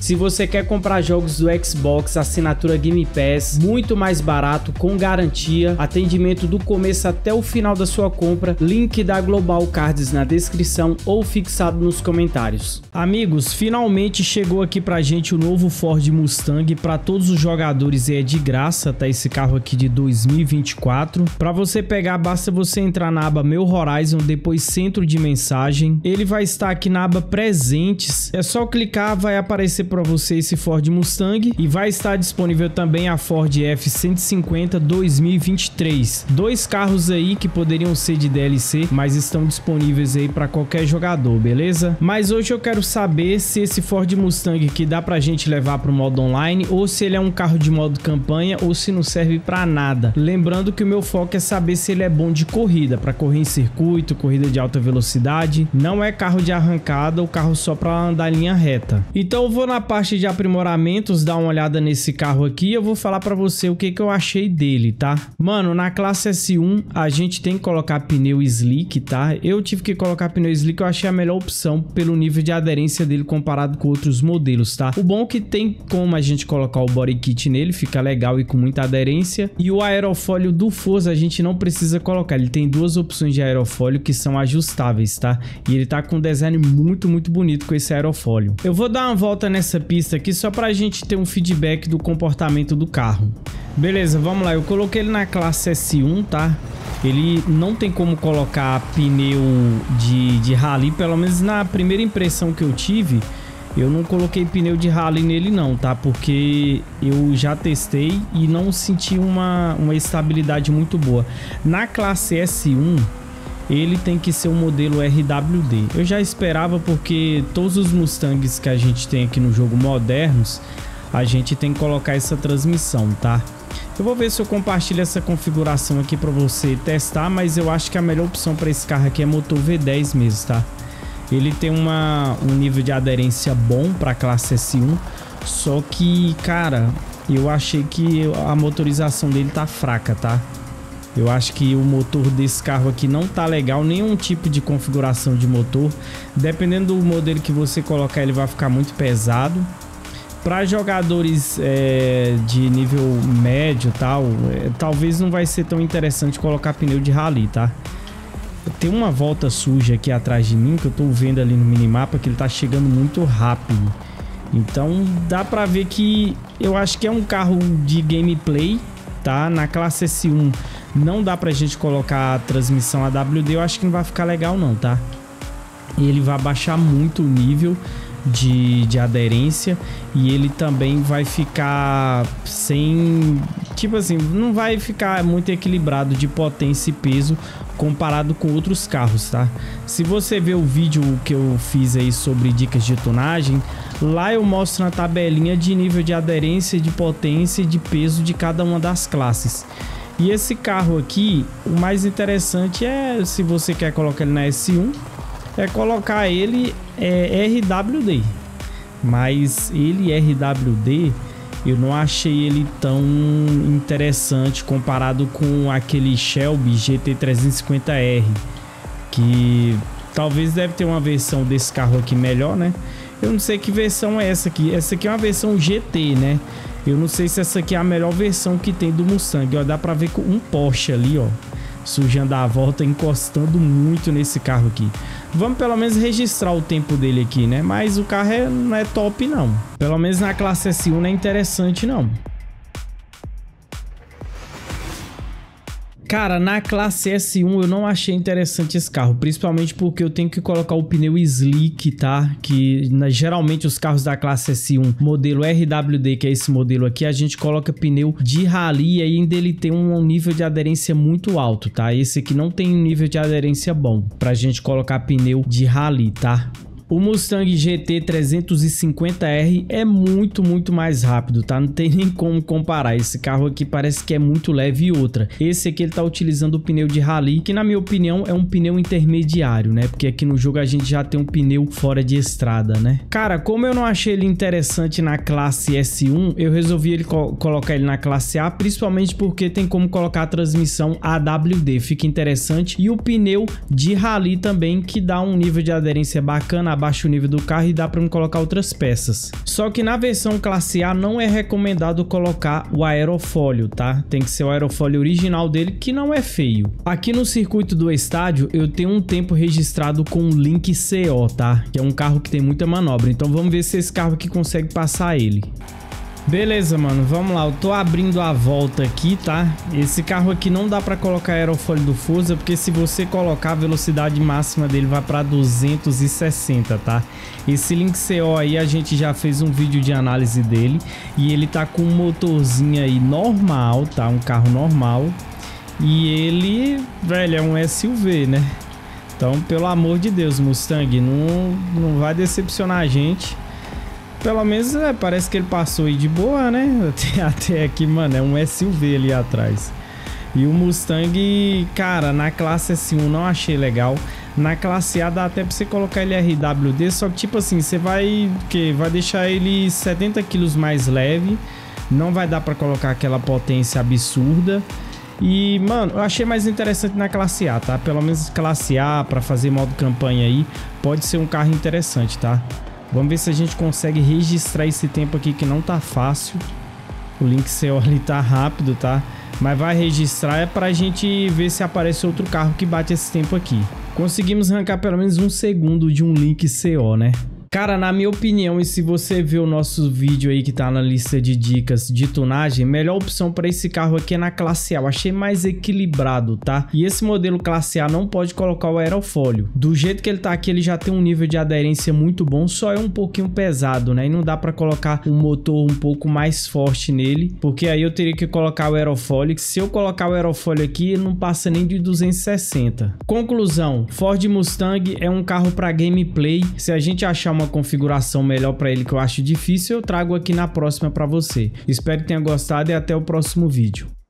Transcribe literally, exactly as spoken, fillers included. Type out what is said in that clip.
Se você quer comprar jogos do Xbox, assinatura Game Pass, muito mais barato, com garantia, atendimento do começo até o final da sua compra, link da Global Cards na descrição ou fixado nos comentários. Amigos, finalmente chegou aqui pra gente o novo Ford Mustang, para todos os jogadores é de graça, tá? Esse carro aqui de dois mil e vinte e quatro. Para você pegar, basta você entrar na aba Meu Horizon, depois Centro de Mensagem. Ele vai estar aqui na aba Presentes. É só clicar, vai aparecer para você esse Ford Mustang e vai estar disponível também a Ford F cento e cinquenta dois mil e vinte e três. Dois carros aí que poderiam ser de D L C, mas estão disponíveis aí para qualquer jogador, beleza? Mas hoje eu quero saber se esse Ford Mustang aqui dá pra gente levar pro modo online, ou se ele é um carro de modo campanha, ou se não serve para nada. Lembrando que o meu foco é saber se ele é bom de corrida, para correr em circuito, corrida de alta velocidade. Não é carro de arrancada, o carro só para andar em linha reta. Então eu vou na parte de aprimoramentos, dar uma olhada nesse carro aqui e eu vou falar para você o que que eu achei dele, tá? Mano, na classe S um a gente tem que colocar pneu slick, tá? Eu tive que colocar pneu slick, eu achei a melhor opção pelo nível de aderência dele comparado com outros modelos, tá? O bom é que tem como a gente colocar o body kit nele, fica legal e com muita aderência. E o aerofólio do Forza a gente não precisa colocar, ele tem duas opções de aerofólio que são ajustáveis, tá? E ele tá com um design muito, muito bonito com esse aerofólio. Eu vou dar uma volta nessa pista aqui só pra gente ter um feedback do comportamento do carro. Beleza, vamos lá, eu coloquei ele na classe S um, tá? Ele não tem como colocar pneu de, de rally, pelo menos na primeira impressão que eu tive, eu não coloquei pneu de rally nele não, tá? Porque eu já testei e não senti uma, uma estabilidade muito boa. Na classe S um, ele tem que ser um modelo R W D. Eu já esperava, porque todos os Mustangs que a gente tem aqui no jogo modernos, a gente tem que colocar essa transmissão, tá? Eu vou ver se eu compartilho essa configuração aqui para você testar, mas eu acho que a melhor opção para esse carro aqui é motor V dez mesmo, tá? Ele tem uma, um nível de aderência bom para a classe S um, só que, cara, eu achei que a motorização dele tá fraca, tá? Eu acho que o motor desse carro aqui não tá legal, nenhum tipo de configuração de motor. Dependendo do modelo que você colocar, ele vai ficar muito pesado. Para jogadores é, de nível médio tal, é, talvez não vai ser tão interessante colocar pneu de rally, tá? Tem uma volta suja aqui atrás de mim que eu tô vendo ali no minimapa, que ele tá chegando muito rápido. Então dá pra ver que eu acho que é um carro de gameplay, tá? Na classe S um não dá pra gente colocar a transmissão A W D, eu acho que não vai ficar legal não, tá? E ele vai baixar muito o nível de, de aderência, e ele também vai ficar sem, tipo assim, não vai ficar muito equilibrado de potência e peso comparado com outros carros, tá? Se você ver o vídeo que eu fiz aí sobre dicas de tunagem, lá eu mostro na tabelinha de nível de aderência, de potência e de peso de cada uma das classes. E esse carro aqui, o mais interessante é, se você quer colocar ele na S um, é colocar ele é, R W D. Mas ele R W D, eu não achei ele tão interessante comparado com aquele Shelby G T trezentos e cinquenta R, que talvez deve ter uma versão desse carro aqui melhor, né? Eu não sei que versão é essa aqui. Essa aqui é uma versão G T, né? Eu não sei se essa aqui é a melhor versão que tem do Mustang. Ó, dá pra ver com um Porsche ali, ó, sujando a volta, encostando muito nesse carro aqui. Vamos pelo menos registrar o tempo dele aqui, né? Mas o carro é, não é top não. Pelo menos na classe S um não é interessante não. Cara, na classe S um eu não achei interessante esse carro, principalmente porque eu tenho que colocar o pneu slick, tá? Que na, geralmente os carros da classe S um, modelo R W D, que é esse modelo aqui, a gente coloca pneu de rally e ainda ele tem um nível de aderência muito alto, tá? Esse aqui não tem um nível de aderência bom pra gente colocar pneu de rally, tá? O Mustang G T trezentos e cinquenta R é muito, muito mais rápido, tá? Não tem nem como comparar. Esse carro aqui parece que é muito leve e outra. Esse aqui ele tá utilizando o pneu de rally, que na minha opinião é um pneu intermediário, né? Porque aqui no jogo a gente já tem um pneu fora de estrada, né? Cara, como eu não achei ele interessante na classe S um, eu resolvi ele co colocar ele na classe A, principalmente porque tem como colocar a transmissão A W D, fica interessante. E o pneu de rally também, que dá um nível de aderência bacana, abaixa o nível do carro e dá para colocar outras peças. Só que na versão classe A não é recomendado colocar o aerofólio, tá? Tem que ser o aerofólio original dele, que não é feio. Aqui no circuito do estádio eu tenho um tempo registrado com o Lynk C O, tá? Que é um carro que tem muita manobra. Então vamos ver se esse carro aqui consegue passar ele. Beleza, mano, vamos lá, eu tô abrindo a volta aqui, tá? Esse carro aqui não dá pra colocar aerofólio do Forza, porque se você colocar, a velocidade máxima dele vai pra duzentos e sessenta, tá? Esse Lynk C O aí, a gente já fez um vídeo de análise dele, e ele tá com um motorzinho aí normal, tá? Um carro normal, e ele, velho, é um S U V, né? Então, pelo amor de Deus, Mustang, não, não vai decepcionar a gente. Pelo menos é, parece que ele passou aí de boa, né? Até, até aqui, mano, é um S U V ali atrás. E o Mustang, cara, na classe S um não achei legal. Na classe A dá até pra você colocar ele R W D, só que tipo assim, você vai, que vai deixar ele setenta quilos mais leve. Não vai dar pra colocar aquela potência absurda. E, mano, eu achei mais interessante na classe A, tá? Pelo menos classe A, pra fazer modo campanha aí, pode ser um carro interessante, tá? Vamos ver se a gente consegue registrar esse tempo aqui, que não tá fácil. O Lynk C O ali tá rápido, tá? Mas vai registrar é pra gente ver se aparece outro carro que bate esse tempo aqui. Conseguimos arrancar pelo menos um segundo de um Lynk C O, né? Cara, na minha opinião, e se você ver o nosso vídeo aí que tá na lista de dicas de tunagem, melhor opção para esse carro aqui é na classe A. Eu achei mais equilibrado, tá? E esse modelo classe A não pode colocar o aerofólio. Do jeito que ele tá aqui, ele já tem um nível de aderência muito bom, só é um pouquinho pesado, né? E não dá para colocar um motor um pouco mais forte nele, porque aí eu teria que colocar o aerofólio. Se eu colocar o aerofólio aqui, ele não passa nem de duzentos e sessenta. Conclusão, Ford Mustang é um carro para gameplay. Se a gente achar uma uma configuração melhor para ele, que eu acho difícil, eu trago aqui na próxima para você. Espero que tenha gostado e até o próximo vídeo.